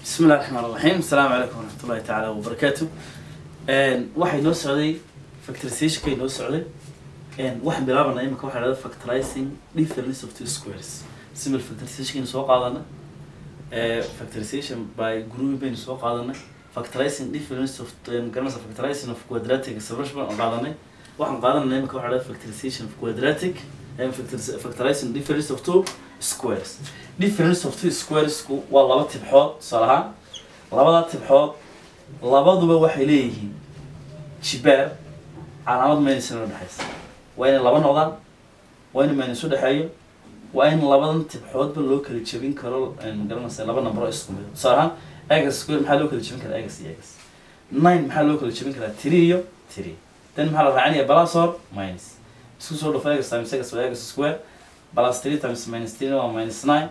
بسم الله الرحمن الرحيم. السلام عليكم ورحمة الله تعالى وبركاته. واحد نو سعودي factorization كي نو سعودي. واحد بيلعبنا إما كواحد هذا factorizing difference of two squares. simple factorization كي نسوق عضنا. factorization by group بين نسوق عضنا. factorizing difference of قلنا factorizing of quadratic expression عضنا. واحد قادنا إما كواحد هذا factorization of quadratic. factorizing difference of two squares. difference of two squares والله بتبحث صراحة لبضة تبحث لبضوا بوحيليه شباب علامات ما ينسون الحس وين لبض نوضان وين ما ينسون الحياة وين لبض تبحث باللوكال تشبين كرول إن قلنا مثلا لبض نبرة اسمه صراحة أجلس سكوير محل لوكال تشبين كلا أجلس ناين محل لوكال تشبين كلا تريو تري تن محل رعني بلا صار ماينس سكوير لو فاجس تايمس أجلس وأجلس سكوير بلاس 3 تايمس ماينس 3 و ماينس 9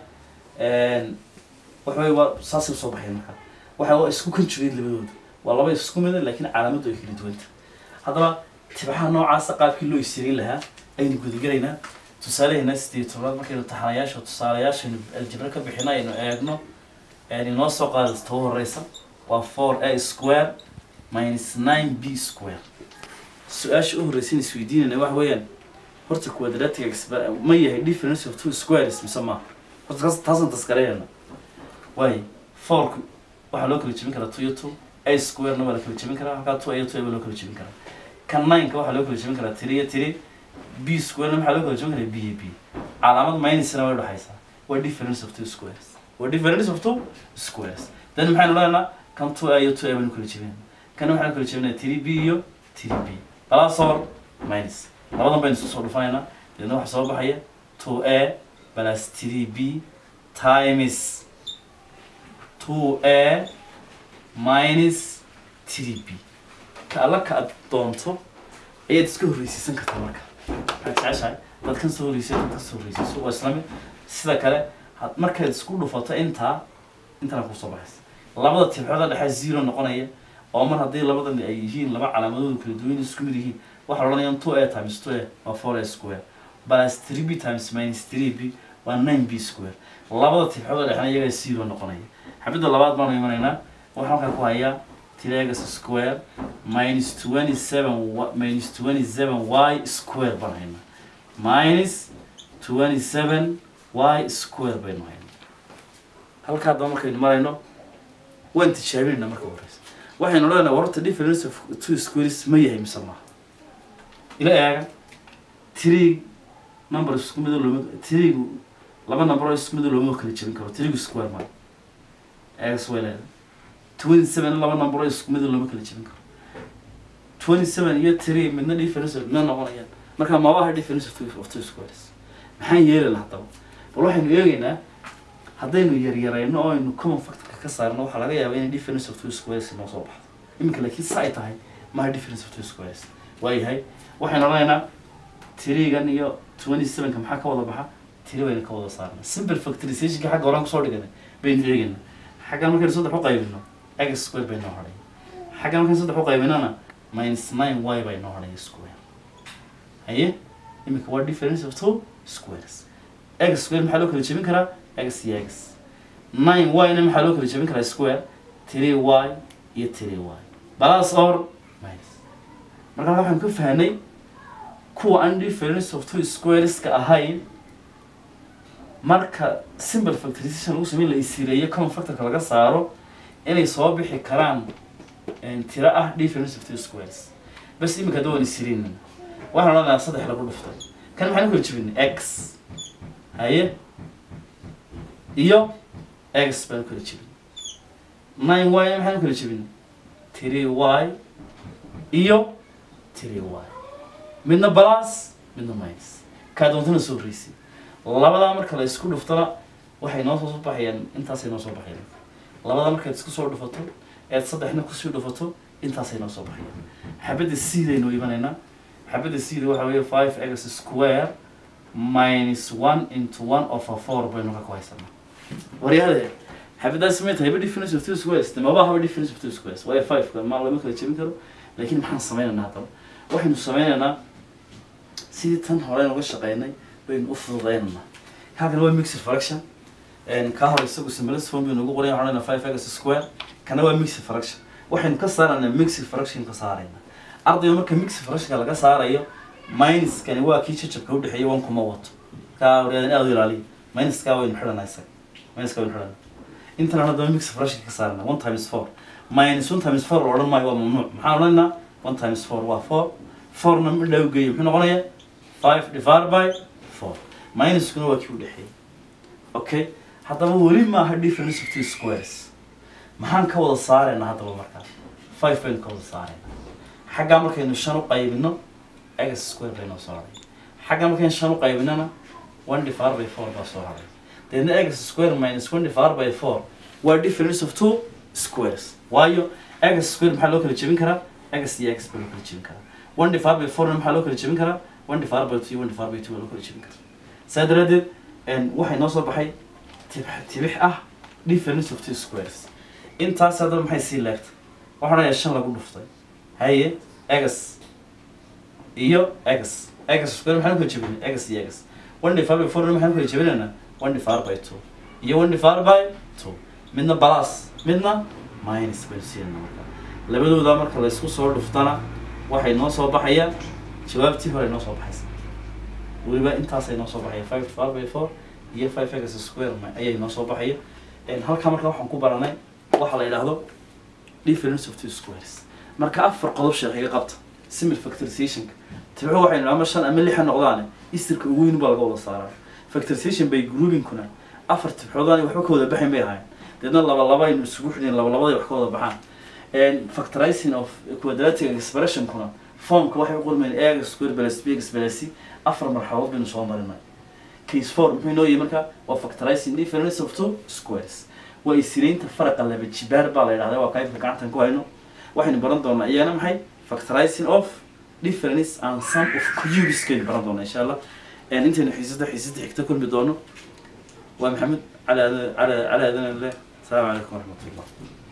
وحوي صاصي صباحين محل وحوي اسكو كنت جديد لبدود والله بس اسكو مدن لكن علامته يكلي دوانت هذا تبعها نوع قاب كله يسيرين لها أي نقول جرينا تساله ناس تيتورات ما كانوا تحرياش وتسالياش الجبر كبحنا إنه أجنو يعني نص قال استوى الرئيسة و 4a سكوير ماينس 9b سكوير السؤال شو الرئيسين السويدين إنه وحويان horta quadratic ma yahay difference of two squares misama horta taasan taskarayna way 4 waxa loo kala jebin karaa 2 iyo 2 a square na wala kala jebin karaa halka 2 iyo 2 loo kala jebin karaa kan 9 ka waxa loo kala jebin karaa 3 iyo 3 b square na waxa loo kala jebin karaa b iyo b calaamad minus na way dhaxaysa waa difference of two squares waa difference of two squares dan maxay noqonayna kan 2 iyo 2 loo kala jebin kan waxa loo kala jebin 3b iyo 3b plus or minus labadan baynu isku soo dhufanayna deedna waxa soo baxaya 2a plus 3b times 2a minus 3b ka alla ka doonto ayaad iska horreysiisan kartaa marka waxaad jeceshahay dad kan soo horreysiiso waa islaami sida kale markaad isku dhufato intana ku soo baxaysa labada tibxooda dhexe 0 noqonaya oo mar haddii labadan ay yihiin laba calaamadood kala duwan isku mid yihiin waxa la odhanayaa 2a times 2a waa 4a square plus 3b times minus 3b waa 9b square labada tibxooda dhexna iyaga 0 noqonaya xabada labaad baan imanaynaa waxaan halka ku hayaa 3x square minus 27y square baan haynaa minus 27y square baynu haynaa halka hadda markaynu marayno waan tijaabinayna marka horeysa waxaynu odhanaynaa warta difference of two squares ma yahay mise maaha إلى إيه؟ تري نمبر سكومي دو لومو تري لما نمبر سكومي دو لومو كلي تشين كرو تري سكوير مان إكس ولا 27 لما نمبر سكومي دو لومو كلي تشين كرو 27 يا تري من الديفرنس من نوعنا يعني ما كان ما واحد ديفرنس of two squares محن يلا حتى والله إحنا يجينا هذين يرينا أو إنه كم فاكتور كسرنا وحلاقة يا بين difference of two squares ما صباح يمكن لكن ساعتها هاي ما هي difference of two squares واي هاي waxaan oranaynaa 3gan iyo 27 ka maxaa ka wada baxa 3 wayna ka wada saarnaa simple factorization ka xagga horan ku soo dhiganay baynu eegaynaa xaggan markaynu saddex u qaybino x square baynu horay xaggan markaynu saddex u qaybinana minus 9y baynu horay square haye imika waa difference of two squares x square maxaa loo kala jebin karaa x iyo x 9y na maxaa loo kala jebin karaa square 3y iyo 3y plus or minus marka waxaan ku fahnay kuwa an difference of two squares ka ahayn marka simple factorization lagu sameeyo la isireeyo common factor laga saaro inay soo bixi karaan tira ah difference of two squares bas imika doon isirin waxaan odhanayaa saddex lagu dhuftay kan maxaan ku jibin x haye iyo x baan ku jibin 9y maxaan ku jibin 3y iyo 3y midna plus midna minus ka doontana soo riisi labada marka la isku dhuftana waxay noo soo baxayaan intaasay noo soo baxayaan labada marka isku soo dhufto ee saddexna ku soo dhufato intaasay noo soo baxayaan xabada siidayno imanayna xabada siida waxa weeye 5x square minus 1 into 1 over 4 baynu ka haysanaa wariyada xabada sameeyay hayba difference of two squares ma baa difference of two squares way 5 ka ma lama kala jebin karo laakiin maxaan sameeynaa hadda waxaynu sameeynaa sidii tan hore uga shaqeynay baynu u fududeynaa halkan waa mixed fraction كهر يسوق سمبلس فورم بينو قرين علينا 5x سكوير كان هو ميكس فراكشن waxaynu ka saarnaa mix fraction ka saarayna ardayga marka mix fraction laga saarayo minus kan waa kii jajabka u dhaxeeyay 1 kuma wato ka wareedan aad u ilaaliyo minus ka way xidhanaysa minus ka way xidhan inta aan hadda mix fraction ka saarnaa 1 times 4 minus 1 times 4 oo dhan ma waa mamnuuc maxaa oranaa 1 times 4 waa 4 4 na mid dhaw geeyo muxuu noqonayaa 5 divided by 4 minus kuna waa kii u dhaxeeyay okay haddaba wali ma aha difference of two squares maxaan ka wada saaraynaa haddaba markaa 5 baynu ka wada saaraynaa xagga markaynu 5 u qaybino x square baynu soo haray xagga markaynu 5 u qaybinana 1 divided by 4 baa soo haray then x square minus 1 divided by 4 waa difference of two squares waayo x square maxaa loo kala jebin karaa x iyo x baa loo kala jebin karaa 1 divided by 4 maxaa loo kala jebin karaa 1 divided by 2 1 divided by 2 baa loo kala jebin karaa saa daraadeed waxay noo soo baxay tibix ah difference of two squares intaas hadda maxay sii leegtay waxaan ayaa 5 lagu dhuftay haye x iyo x square maxaa ku jebin x iyo x 1 divided by 4 maxaa ku jebinayna 1 divided by 2 iyo 1 divided by 2 midna plus midna minus bay siinayna labadooda marka la isku soo dhuftana waxay noo soo baxaya jawaabtii hore noo soo baxaysa waliba intaas ay noo soo baxaya 5 divided by 4 iyo 5x square ayay noo soo baxaya halka marka waxaan ku baranay waxa la yiraahdo difference of two squares marka afar qodob sheekhiga qabta simple factorization tabiicu waxaynu ama 5 ama 6 noqdaan isirka ugu weyn baa laga wada saaraa factorization by grouping kuna afar tibxoodaan waxba ka wada baxayn bay ahayn dadna laba aynu isugu xidhin laba wax ka wada baxaan factorizing of quadratic expression kuna formka waxay u qormeen a square plus b plus c afar marxaladood baynu soo marinay case 4 muxuu noo yahay marka waa factorizing difference of two squares waa isiriinta faraqa laba jibaar baa la yiraahdaa waa qaybta gacantan ku hayno waxaynu baran doonaa iyana maxay factorizing of difference and sum of cubes kay baran doonaa insha Allah intaynu xiisada xigta kulmi doono waa maxamed ala adana leh السلام عليكم ورحمة الله